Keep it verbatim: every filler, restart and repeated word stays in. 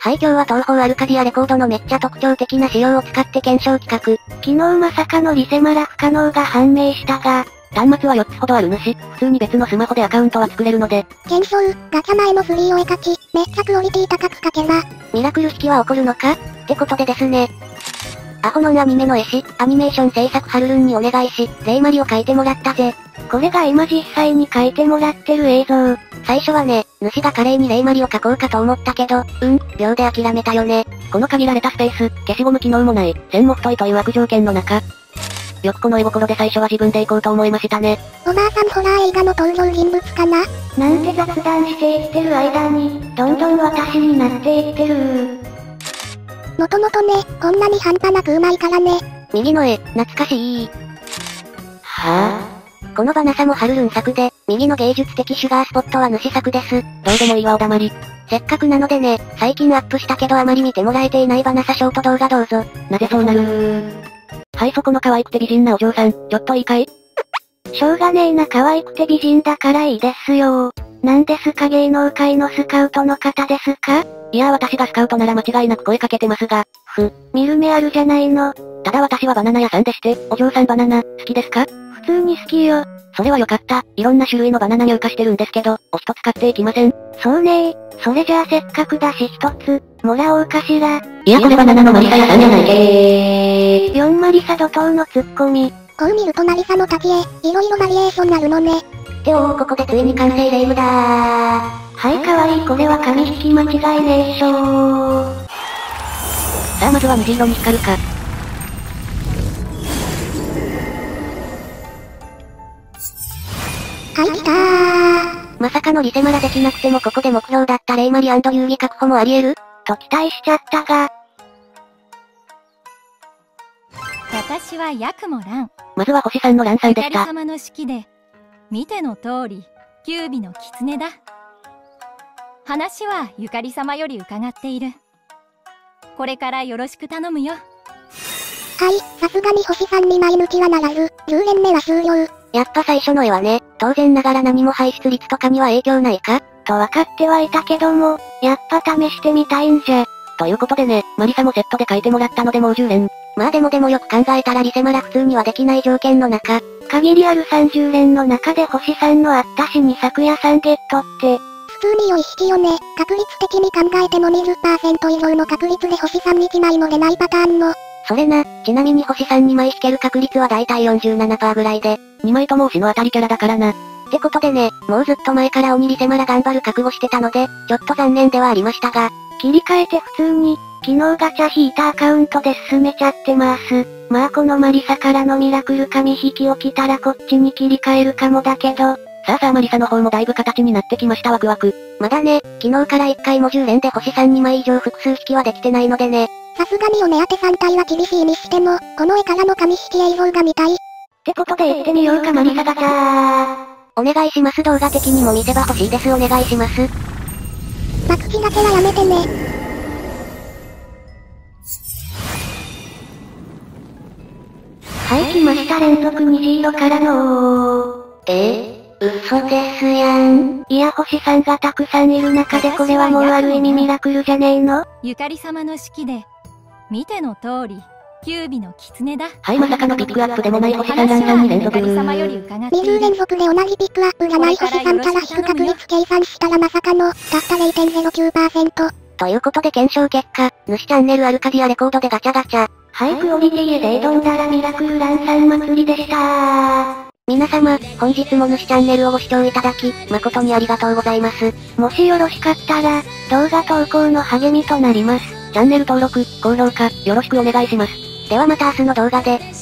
はい、今日は東方アルカディアレコードのめっちゃ特徴的な仕様を使って検証企画。 昨日まさかのリセマラ不可能が判明したが、 端末はよっつほどある主、普通に別のスマホでアカウントは作れるので。 検証、ガチャ前のフリーをえ勝ち、めっちゃクオリティ高く書けば。 ミラクル式は起こるのかってことでですね。アホノンアニメの絵師、アニメーション制作ハルルンにお願いし、レイマリを書いてもらったぜ。 これが今実際に書いてもらってる映像。 最初はね、主が華麗にレイマリを書こうかと思ったけど、うん、秒で諦めたよね。この限られたスペース、消しゴム機能もない、線も太いという悪条件の中。よくこの絵心で最初は自分で行こうと思いましたね。 おばあさんホラー映画の登場人物かななんて雑談していってる間に、どんどん私になっていってる。 もともとね、こんなに半端なくうまいからね。 右の絵、懐かしい。 はぁ、 このバナサもハルルン作で、右の芸術的シュガースポットは主作です。どうでもいいわお黙り。せっかくなのでね、最近アップしたけどあまり見てもらえていないバナサショート動画どうぞ。 なぜそうなるー。 はい、そこの可愛くて美人なお嬢さん、ちょっといいかい？ しょうがねえな可愛くて美人だからいいですよ。なんですか芸能界のスカウトの方ですか？ いやー私がスカウトなら間違いなく声かけてますが、ふ、 見る目あるじゃないの。 ただ私はバナナ屋さんでして、お嬢さんバナナ、好きですか？ 普通に好きよ。 それはよかった。いろんな種類のバナナ入荷してるんですけど、お一つ買っていきません？ そうねー。それじゃあせっかくだし一つ、もらおうかしら。 いやこれバナナのマリサ屋さんじゃないけー。 よんマリサ怒涛のツッコミ。 こう見るとマリサの滝へ、いろいろバリエーションあるのね。 っておーここでついに完成レイムだー。 はいかわいいこれは紙引き間違いねーしょー。 さあまずは虹色に光るか。 はい来たー。 まさかのリセマラできなくてもここで目標だったレイマリ&遊戯確保もあり得る？ と期待しちゃったが。 私はヤクモラン。 まずは星さんのランさんでした。 ゆかり様の式で、見ての通り、九尾の狐だ。話はゆかり様より伺っている。これからよろしく頼むよ。 はい、さすがに星さんにまい抜きはならず、じゅう連目は終了。 やっぱ最初の絵はね、当然ながら何も排出率とかには影響ないかと分かってはいたけども、やっぱ試してみたいんじゃ。 ということでね、マリサもセットで書いてもらったのでもうじゅう連。まあでもでもよく考えたらリセマラ普通にはできない条件の中、 限りあるさんじゅう連の中で星さんのあったしに昨夜さんゲットって、 普通に良い式よね。確率的に考えても にじゅっパーセント 以上の確率で星さんいちまいも出ないパターンの。 それな、ちなみに星さんにまい引ける確率はだいたい よんじゅうななパーセント ぐらいで、にまいとも推しの当たりキャラだからな。ってことでね、もうずっと前から鬼リセマラ頑張る覚悟してたので、ちょっと残念ではありましたが、 切り替えて普通に、昨日ガチャ引いたアカウントで進めちゃってます。まあこのマリサからのミラクル紙引きを来たらこっちに切り替えるかもだけど、 さあさあマリサの方もだいぶ形になってきましたワクワク。まだね、昨日からいっかいもじゅう連で星さんにまい以上複数引きはできてないのでね。 さすがにお目当てさん体は厳しいにしても、この絵からの紙引き映像が見たい。 ってことで行ってみようかマリサガチャー。 お願いします動画的にも見せ場欲しいですお願いします。 爆地だけはやめてね。 はい来ました連続虹色からのえー、嘘ですやん。 いや星さんがたくさんいる中でこれはもうある意味ミラクルじゃねえの？ ゆかり様の式で、見ての通り、九尾の狐だ。 はいまさかのピックアップでもない星さんランさんに連続。 ゆかり様より伺っていにじゅうる。 連続で同じピックアップがない星さんから引く確率計算したらまさかの、たった ゼロてんゼロきゅうパーセント。 ということで検証結果、主チャンネルアルカディアレコードでガチャガチャ。 はいクオリティへで挑んだらミラクルランさん祭りでしたー。 皆様、本日も主チャンネルをご視聴いただき、誠にありがとうございます。 もしよろしかったら、動画投稿の励みとなります。 チャンネル登録、高評価、よろしくお願いします。ではまた明日の動画で。